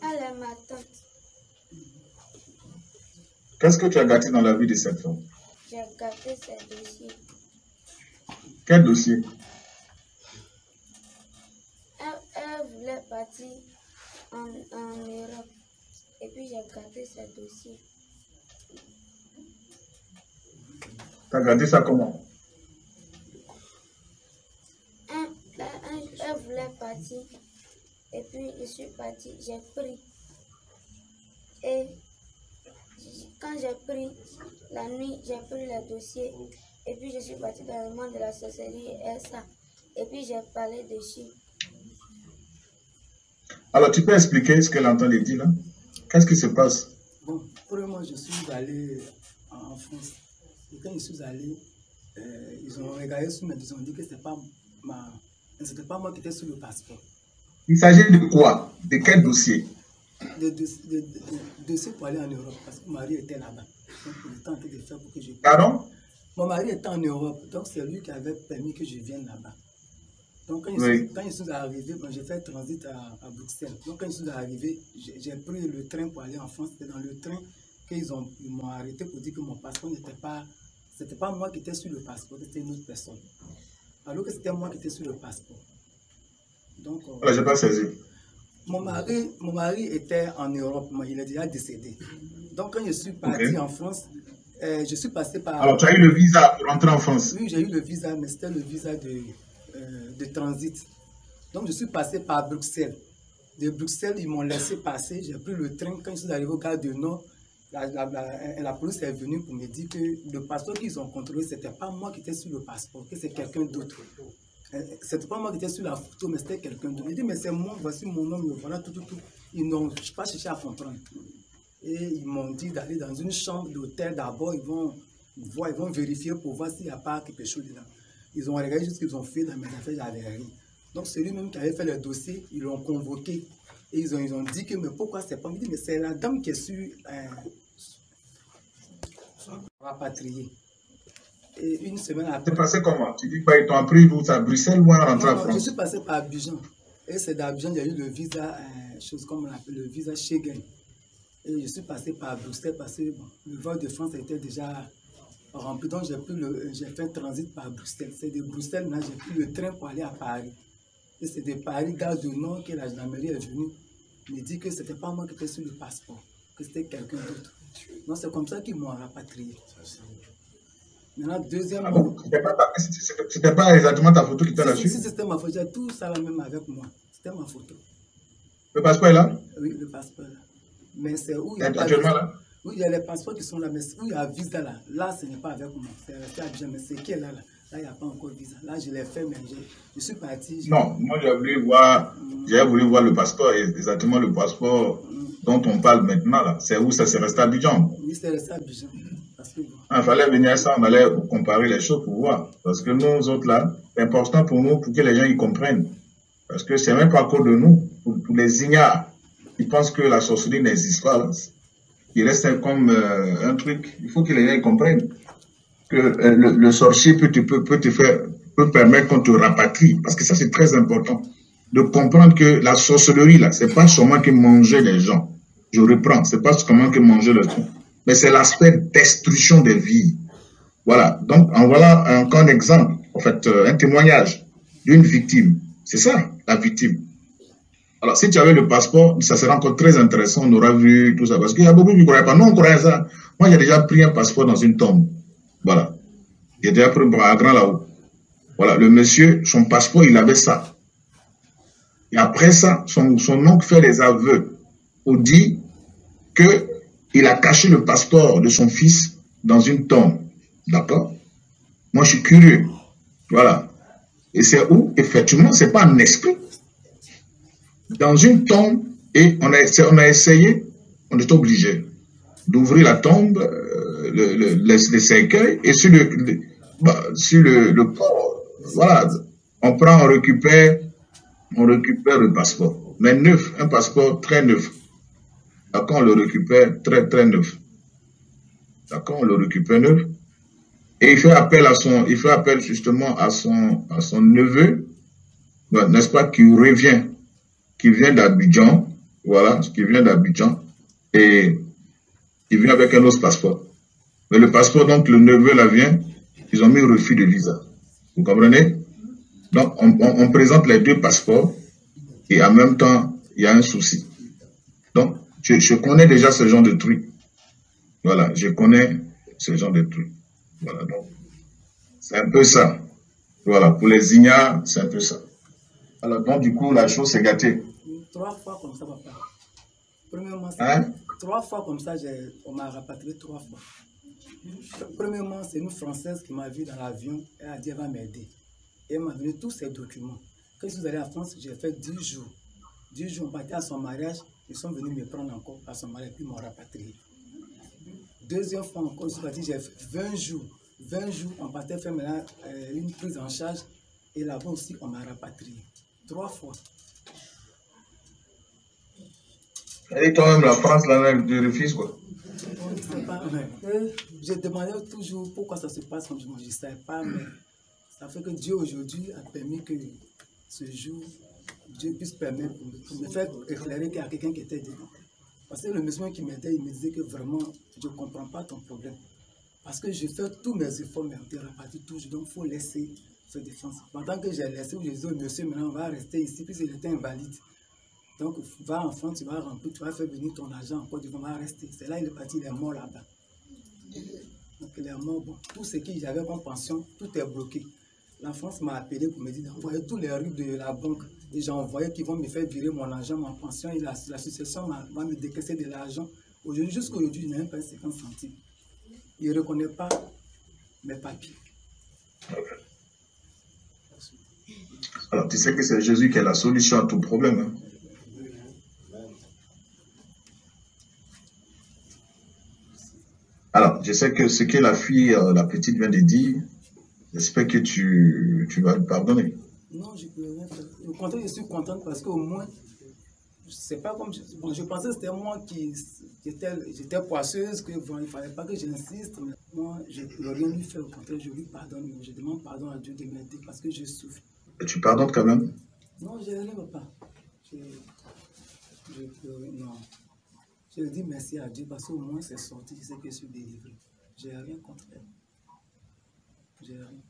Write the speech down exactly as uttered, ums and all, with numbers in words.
Elle est ma tante. Qu'est-ce que tu as gâté dans la vie de cette femme? J'ai gâté ses dossiers. Quel dossier? Elle, elle voulait partir en, en Europe. Et puis j'ai gâté ses dossiers. Tu as gâté ça comment? Elle, elle, elle voulait partir. Et puis je suis partie. J'ai pris. Et quand j'ai pris, la nuit, j'ai pris le dossier. Et puis je suis partie dans le monde de la sorcellerie et ça. Et puis j'ai parlé dessus. Alors, tu peux expliquer ce qu'elle entend de dire là? Qu'est-ce qui se passe? Bon, pour moi, je suis allé en France. Et quand je suis allé, euh, ils ont regardé sur mes dossiers, ils ont dit que c'était pas ma... C'était pas moi qui étais sur le passeport. Il s'agit de quoi? De quel dossier? De, de, de, de, de dossier pour aller en Europe, parce que mon mari était là-bas. Donc, il était en train de faire pour que je... Pardon? Mon mari était en Europe, donc c'est lui qui avait permis que je vienne là-bas. Donc, quand, oui. je suis, quand je suis arrivé, bon, j'ai fait transit à, à Bruxelles. Donc, quand je suis arrivé, j'ai pris le train pour aller en France. C'était dans le train qu'ils m'ont arrêté pour dire que mon passeport n'était pas... C'était pas moi qui étais sur le passeport, c'était une autre personne. Alors que c'était moi qui étais sur le passeport. Donc... Euh, voilà, j'ai pas saisi. Mon mari, mon mari était en Europe, mais il est déjà décédé. Donc, quand je suis parti okay. en France, euh, je suis passé par... Alors, tu as eu le visa pour rentrer en France? Oui, j'ai eu le visa, mais c'était le visa de... Euh, de transit. Donc, je suis passé par Bruxelles. De Bruxelles, ils m'ont laissé passer. J'ai pris le train. Quand je suis arrivé au Gare du Nord, la, la, la, la police est venue pour me dire que le passeport qu'ils ont contrôlé, ce n'était pas moi qui étais sur le passeport, que c'est quelqu'un d'autre. Euh, c'était pas moi qui étais sur la photo, mais c'était quelqu'un d'autre. Ils disent, mais c'est moi, voici mon nom, voilà tout, tout, tout. Ils n'ont pas cherché à comprendre. Et ils m'ont dit d'aller dans une chambre d'hôtel d'abord. Ils vont voir, ils vont vérifier pour voir s'il n'y a pas quelque chose dedans. Ils ont regardé juste ce qu'ils ont fait dans mes affaires, j'avais rien. Donc celui-même qui avait fait le dossier, ils l'ont convoqué. Et ils ont, ils ont dit que, mais pourquoi c'est pas... Il dit, mais c'est la dame qui est sur euh, rapatriée. Et une semaine après... C'est passé comment? Tu dis qu'ils t'ont pris vous à Bruxelles ou à rentrer en France? Je suis passé par Abidjan. Et c'est d'Abidjan, il y a eu le visa, euh, chose comme on appelle le visa Schengen. Et je suis passé par Bruxelles parce que bon, le vol de France était déjà... rempli. Donc j'ai fait un transit par Bruxelles. C'est de Bruxelles, là j'ai pris le train pour aller à Paris. Et c'est de Paris, Gare du Nord, que la gendarmerie est venue me dire que c'était pas moi qui étais sur le passeport, que c'était quelqu'un d'autre. Donc c'est comme ça qu'ils m'ont rapatrié. Maintenant, deuxièmement... Ah bon, c'était pas exactement ta photo qui était là-dessus? Si, c'était ma photo, j'ai tout ça là même avec moi. C'était ma photo. Le passeport est là? Oui, le passeport est là. Mais c'est où il y a actuellement là? Oui, il y a les passeports qui sont là, mais où il y a visa là, là ce n'est pas avec moi, c'est resté à Abidjan, mais c'est qui est là, là, là il n'y a pas encore visa. Là je l'ai fait, mais je, je suis parti. Je... Non, moi j'ai voulu voir, mm. j'ai voulu voir le passeport, exactement le passeport mm. dont on parle maintenant là. C'est où ça s'est resté à Abidjan? Oui, c'est resté à Abidjan. Il bon. ah, fallait venir à ça, on allait comparer les choses pour voir. Parce que nous autres là, c'est important pour nous, pour que les gens y comprennent. Parce que c'est même pas à cause de nous, pour, pour les ignares qui pensent que la sorcellerie n'existe pas là. Il reste comme euh, un truc, il faut que les gens comprennent que euh, le, le sorcier peut te, peut, peut te faire, peut permettre qu'on te rapatrie, parce que ça c'est très important, de comprendre que la sorcellerie là, c'est pas seulement que manger les gens, je reprends, c'est pas seulement que manger les gens, mais c'est l'aspect destruction des vies. Voilà, donc en voilà encore un exemple, en fait, euh, un témoignage d'une victime, c'est ça, la victime. Alors, si tu avais le passeport, ça serait encore très intéressant, on aura vu tout ça. Parce qu'il y a beaucoup qui ne croyaient pas. Non, on croyait ça. Moi, j'ai déjà pris un passeport dans une tombe. Voilà. J'ai déjà pris un grand là-haut. Voilà. Le monsieur, son passeport, il avait ça. Et après ça, son, son oncle fait les aveux. On dit qu'il a caché le passeport de son fils dans une tombe. D'accord? Moi, je suis curieux. Voilà. Et c'est où? Effectivement, ce n'est pas un esprit. Dans une tombe, et on a, on a essayé, on est obligé d'ouvrir la tombe, euh, le, le, les, les cercueils, et sur le, le, bah, sur le, le corps, voilà, on prend, on récupère, on récupère le passeport, mais neuf, un passeport très neuf. D'accord, on le récupère très très neuf. D'accord, on le récupère neuf, et il fait appel à son, il fait appel justement à son, à son neveu, n'est-ce pas, qui revient. qui vient d'Abidjan, voilà, qui vient d'Abidjan, et il vient avec un autre passeport. Mais le passeport, donc le neveu là vient, ils ont mis refus de visa. Vous comprenez? Donc on, on, on présente les deux passeports et en même temps, il y a un souci. Donc, je, je connais déjà ce genre de truc. Voilà, je connais ce genre de truc. Voilà, donc, c'est un peu ça. Voilà, pour les ignares, c'est un peu ça. Alors, donc, du coup, la chose s'est gâtée. Trois fois comme ça, papa. Premièrement, Hein? trois fois comme ça, on m'a rapatrié trois fois. Premièrement, c'est une Française qui m'a vu dans l'avion. Elle a dit qu'elle va m'aider. Et elle m'a donné tous ses documents. Quand je suis allé en France, j'ai fait dix jours. dix jours, on partait à son mariage. Ils sont venus me prendre encore à son mariage, puis m'ont rapatrié. Deuxième fois encore, je suis parti, j'ai fait vingt jours. vingt jours, on partait faire maintenant euh, une prise en charge. Et là-bas aussi, on m'a rapatrié. Trois fois. Et toi-même, la France, là, tu refuses quoi? Je demandais toujours pourquoi ça se passe comme je ne savais pas, mais ça fait que Dieu aujourd'hui a permis que ce jour, Dieu puisse permettre pour me faire éclairer qu'il y a quelqu'un qui était dedans. Parce que le musulman qui m'aidait, il me disait que vraiment, je ne comprends pas ton problème. Parce que je fais tous mes efforts, mais on te répartit toujours, donc il faut laisser se défendre. Pendant que j'ai laissé, je disais au monsieur, maintenant on va rester ici, puisqu'il était invalide. Donc, va en France, tu vas remplir, tu vas faire venir ton argent encore, tu vas rester. C'est là il est parti, il est mort là-bas. Donc, il est mort. Bon, tout ce que j'avais comme pension, tout est bloqué. La France m'a appelé pour me dire d'envoyer tous les RIB de la banque. Et j'ai envoyé qu'ils vont me faire virer mon argent, ma pension. Et l'association va me décaisser de l'argent. Aujourd'hui, jusqu'à aujourd'hui, je n'ai même pas cinquante centimes. Il ne reconnaît pas mes papiers. Alors, tu sais que c'est Jésus qui est la solution à tout problème. Hein? Alors, je sais que ce que la fille, euh, la petite vient de dire, j'espère que tu, tu vas lui pardonner. Non, je ne peux rien faire. Au contraire, je suis contente parce qu'au moins, c'est pas comme je, bon, je pensais que c'était moi qui j'étais poisseuse, que bon, il ne fallait pas que j'insiste. Mais moi, je ne peux rien lui faire. Au contraire, je lui pardonne. Je demande pardon à Dieu de m'aider parce que je souffre. Et tu pardonnes quand même? Non, je ne rien pas. Je, je peux, non. Je dis merci à Dieu parce qu'au moins c'est sorti, je sais que je suis délivré. Je n'ai rien contre elle. Je n'ai rien.